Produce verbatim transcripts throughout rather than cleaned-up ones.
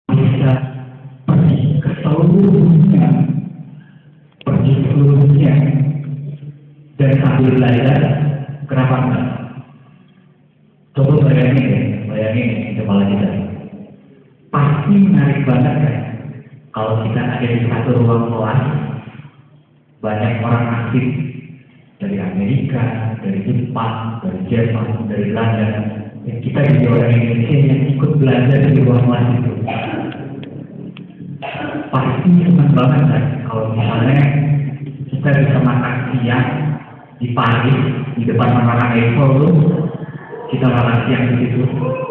bisa pergi ke seluruhnya, pergi ke seluruhnya, dan sambil belajar, kenapa enggak? Coba bayangin ya, bayangin di kepala kita. Pasti menarik banget kan? Kalau kita ada di satu ruang kelas, banyak orang asing dari Amerika, dari Jepang, dari Jerman, dari Belanda, dan kita jadi orang Indonesia yang ikut belajar di ruang kelas itu. Pasti senang banget kan? Kalau misalnya kita bisa makan siang di Paris, di depan Menara Eiffel, kita makan siang di situ.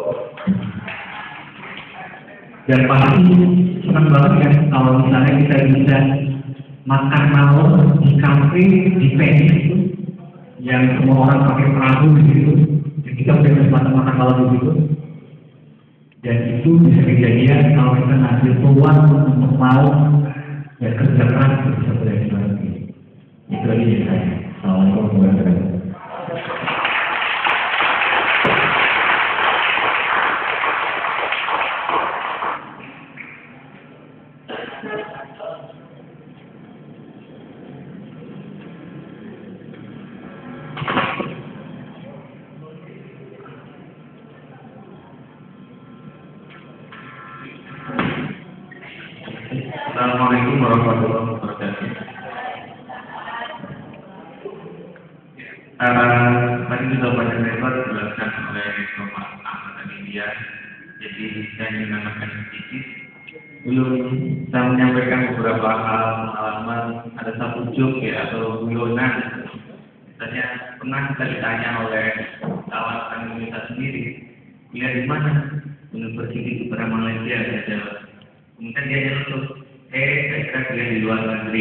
Dan pasti senang banget kan kalau misalnya kita bisa makan malam di kafe di Venice itu, yang semua orang pakai perahu di situ, dan kita punya kesempatan makan malam di situ. Dan itu bisa kejadian kalau kita ngambil peluang untuk mau dan kerja keras untuk bisa belajar seperti ini. Itu aja dari saya. Assalamualaikum warahmatullahi wabarakatuh. Assalamualaikum warahmatullahi wabarakatuh. Uh, tadi sudah banyak lebar dijelaskan oleh Bapak Ahmad dan India. Jadi saya ingin menambahkan sedikit. Belum saya menyampaikan beberapa hal pengalaman. Ada satu joke ya atau guyonan. Misalnya pernah kita ditanya oleh kawasan Indonesia sendiri, kuliah di mana? Universitas Putra Malaysia ya jawab. Kemudian dia nyeletuk, eh saya kira kuliah di luar negeri.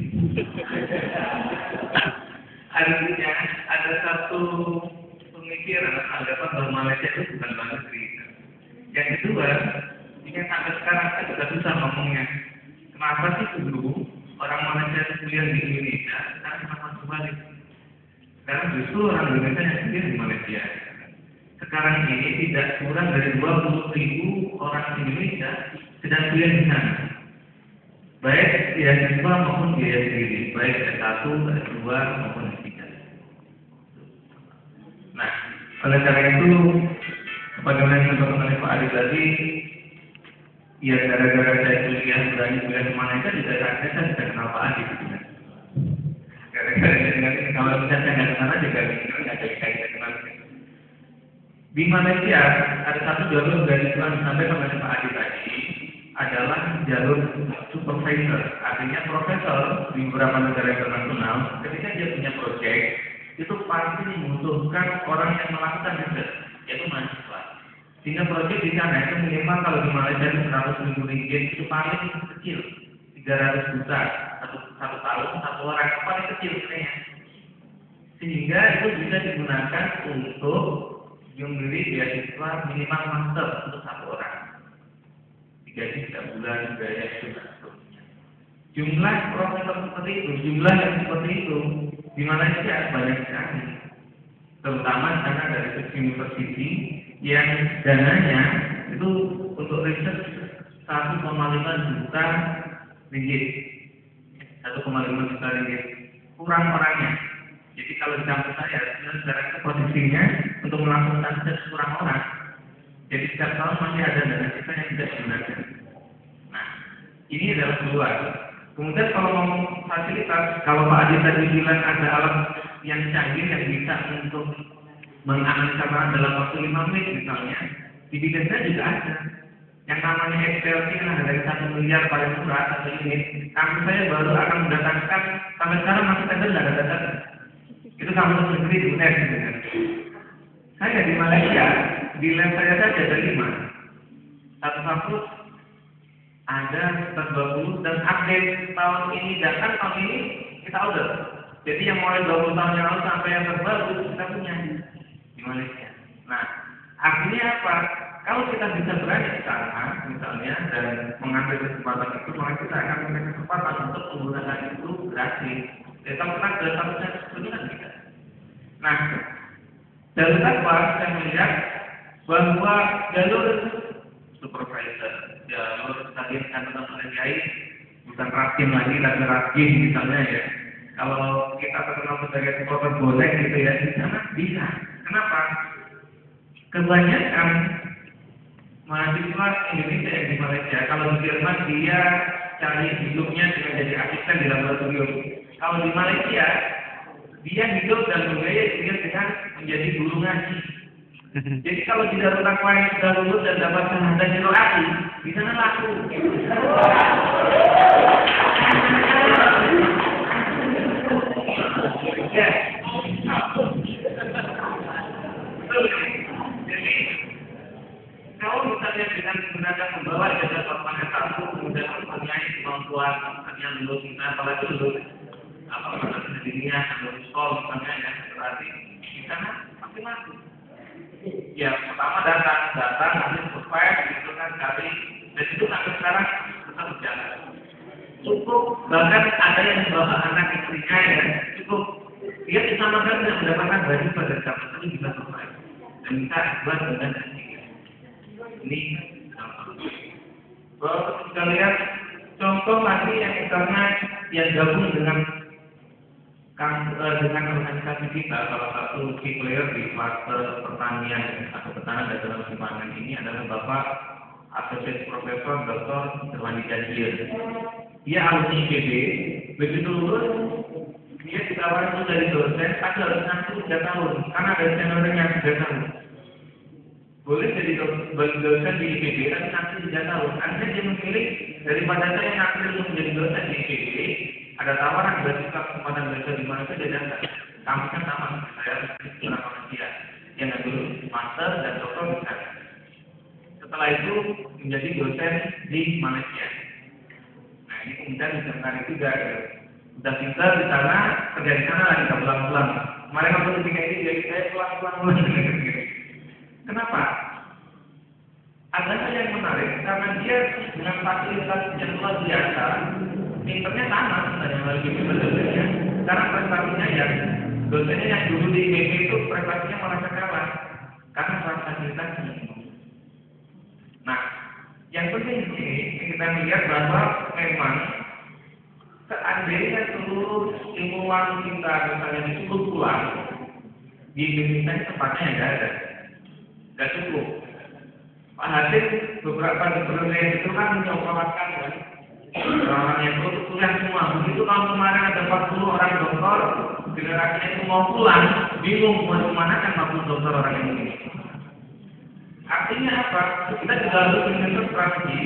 Artinya ada satu pemikiran anggapan bahwa Malaysia itu bukan luar negeri. Yang kedua, ini sampai sekarang saya juga susah ngomongnya. Kenapa sih dulu orang Malaysia itu kuliah di Indonesia? Sekarang kenapa kembali? Karena justru orang Indonesia yang kuliah di Malaysia. Sekarang ini tidak kurang dari dua puluh ribu orang Indonesia sedang kuliah di sana. Baik beasiswa maupun biaya sendiri, baik S satu, S dua maupun S tiga. Nah, oleh karena itu, bagaimana yang disampaikan oleh Pak Adi tadi, ya gara-gara saya kuliah berani kuliah di Malaysia, juga saya saya tidak kenal Pak Adi. Gara-gara dengan ini, kalau misalnya saya nggak kenal aja, gara-gara nggak jadi saya kenal. Di Malaysia ada satu jalur dari Tuhan sampai oleh Pak Adi tadi adalah jalur supervisor, artinya profesor di beberapa negara internasional. Ketika dia punya proyek, itu pasti membutuhkan orang yang melakukan riset, yaitu mahasiswa. Sehingga proyek di sana itu minimal kalau di Malaysia itu seratus ribu ringgit itu paling kecil, tiga ratus juta satu satu tahun satu orang paling kecil kayaknya. Sehingga itu bisa digunakan untuk membeli beasiswa minimal master untuk satu orang. Gaji tiga bulan, biaya itu jumlah profesor seperti itu, jumlah yang seperti itu di Malaysia banyak sekali, terutama karena dari segi university yang dananya itu untuk riset satu koma lima juta ringgit, satu koma lima juta ringgit kurang orangnya. Jadi kalau di kampus saya, sekarang itu posisinya untuk melakukan riset kurang orang. Jadi setiap tahun masih ada dana kita yang tidak digunakan. Nah, ini adalah kedua. Kemudian kalau ngomong fasilitas, kalau Pak Adi tadi bilang ada alat yang canggih yang bisa untuk menganalisa dalam waktu lima menit misalnya, di bidang saya juga ada. Yang namanya Excel ini ada dari satu miliar paling murah satu unit. Kampus saya baru akan mendatangkan, sampai sekarang masih tender nggak ada data. Itu kampus negeri di U N E D. Saya di Malaysia, di lab saya saja ada lima. Satu kampus ada sekitar dua puluh dan update tahun ini dan kan tahun ini kita order. Jadi yang mulai dua puluh tahun yang lalu sampai yang terbaru kita punya di Malaysia. Nah, artinya apa? Kalau kita bisa berani ke sana misalnya dan mengambil kesempatan itu, maka kita akan punya kesempatan untuk menggunakan itu gratis. Ya, kalau kita ada satu-satu kesulitan kita. Nah, dari apa saya melihat bahwa jalur supervisor jalur tadi yang kata oleh Kiai bukan rakim lagi, tapi rakim misalnya ya. Kalau kita terkenal sebagai supporter bonek gitu ya, di sana bisa. Kenapa? Kebanyakan mahasiswa Indonesia yang di Malaysia, kalau di Jerman dia cari hidupnya dengan jadi asisten di laboratorium. Kalau di Malaysia dia hidup dan membiayai dia dengan menjadi guru ngaji. Jadi kalau di Darul Taqwa yang sudah lulus dan dapat syahadah syar'i, di sana laku. Ya. Jadi kalau misalnya dengan menggunakan membawa jasa sopan satu kemudian mempunyai kemampuan misalnya lulus kita apalagi lulus apa namanya pendidikan lulus sekolah misalnya ya berarti di sana pasti masuk. Ya pertama datang datang nanti survei gitu kan cari dan itu sampai sekarang tetap berjalan. Cukup bahkan ada yang membawa anak istrinya ya cukup dia bisa makan dan mendapatkan baju pada jam itu bisa survei dan bisa buat dengan ini contoh. Kita lihat contoh lagi yang misalnya yang gabung dengan kan dengan organisasi kita salah satu key player di kluster pertanian atau pertanian dan dalam pangan ini adalah Bapak Asosiasi Profesor Doktor Irwandi Jazir. Dia alumni I P B, begitu lulus dia ditawarin itu dari dosen, tapi harus nanti tiga tahun karena ada seniornya tiga tahun. Boleh jadi dosen di I P B, tapi nanti tiga tahun. Akhirnya dia memilih daripada saya nanti dulu menjadi dosen di I P B, ada tawaran beasiswa kesempatan belajar di mana saja dan kampusnya sama seperti saya seorang manusia yang dulu master dan doktor di sana. Setelah itu menjadi dosen di Malaysia. Nah ini kemudian disertai juga udah pintar di sana kerja di sana lagi nggak pulang-pulang. Kemarin waktu ketika ini jadi saya pulang-pulang. Kenapa? Ada hal yang menarik karena dia dengan fasilitas yang luar biasa. Pinternya sama sebenarnya melalui dosennya. Karena prestasinya yang dosennya yang dulu di I P B itu prestasinya malah kalah karena fasilitasnya. Nah, yang penting ini kita melihat bahwa memang seandainya seluruh ilmuwan kita misalnya disuruh pulang di Indonesia tempatnya nggak ada, nggak cukup. Pak Hasim beberapa sebelumnya itu kan menyokonkan kan orang yang itu kuliah semua. Begitu tahun kemarin ada empat puluh orang doktor, generasinya itu mau pulang, bingung mau kemana kan empat puluh dokter orang Indonesia. Artinya apa? Kita juga harus menentukan strategi.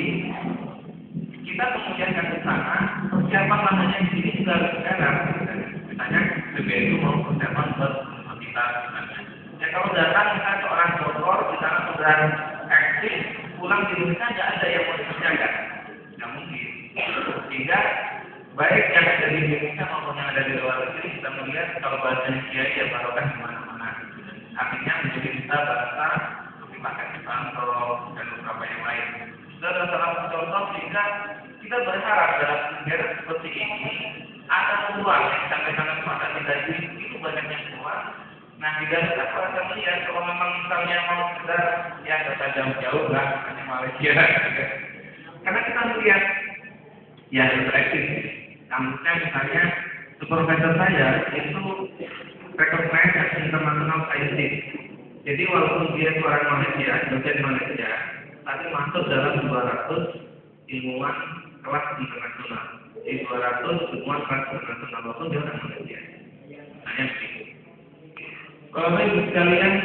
Kita kemudian ke sana, persiapan namanya di sini juga harus sekarang. Misalnya B B itu mau persiapan buat kita. Ya kalau datang misalnya seorang dokter di sana sudah eksis, pulang di Indonesia nggak ada yang mau dikerjakan, nggak mungkin. Sehingga baik yang ada di Indonesia maupun yang ada di luar negeri kita melihat kalau bahasanya kiai ya barokah di mana-mana. Artinya menjadi kita bahasa seperti pakai Santo dan beberapa yang lain. Itu adalah salah satu contoh sehingga kita berharap dalam negara seperti ini ada peluang yang disampaikan kepada kita itu banyak yang keluar. Nah di dalam kita merasa melihat kalau memang misalnya mau sekedar ya nggak jauh-jauh lah hanya Malaysia. Karena kita melihat ya eksis kampusnya misalnya supervisor saya itu recognized as international scientist. Jadi walaupun dia orang Malaysia, dosen Malaysia, tapi masuk dalam dua ratus ilmuwan kelas internasional. Jadi dua ratus ilmuwan kelas internasional walaupun dia orang Malaysia. Hanya begitu. Kalau ibu sekalian,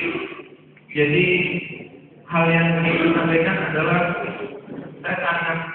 jadi hal yang ingin saya sampaikan adalah saya sangat